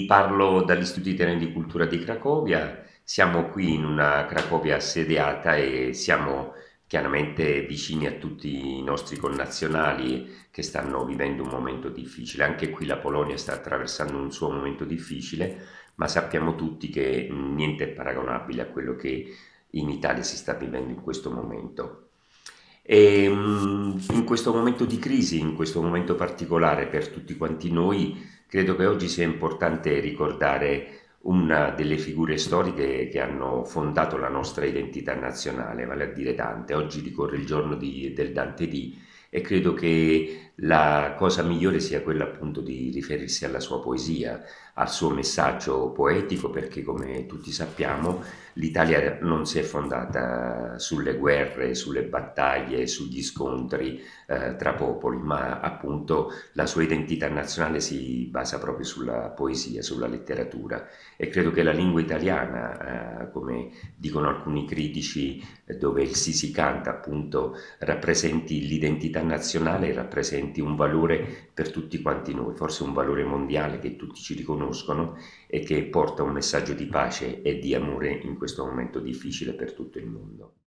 parlo dall'Istituto Italiano di Cultura di Cracovia. Siamo qui in una Cracovia assediata e siamo chiaramente vicini a tutti i nostri connazionali che stanno vivendo un momento difficile. Anche qui la Polonia sta attraversando un suo momento difficile, ma sappiamo tutti che niente è paragonabile a quello che in Italia si sta vivendo in questo momento. In questo momento di crisi, in questo momento particolare per tutti quanti noi, credo che oggi sia importante ricordare una delle figure storiche che hanno fondato la nostra identità nazionale, vale a dire Dante. Oggi ricorre il giorno del Dante D e credo che la cosa migliore sia quella appunto di riferirsi alla sua poesia, al suo messaggio poetico, perché come tutti sappiamo l'Italia non si è fondata sulle guerre, sulle battaglie, sugli scontri tra popoli, ma appunto la sua identità nazionale si basa proprio sulla poesia, sulla letteratura e credo che la lingua italiana, come dicono alcuni critici, dove il si canta appunto rappresenti l'identità nazionale e rappresenti un valore per tutti quanti noi, forse un valore mondiale che tutti ci riconoscono e che porta un messaggio di pace e di amore in questo momento difficile per tutto il mondo.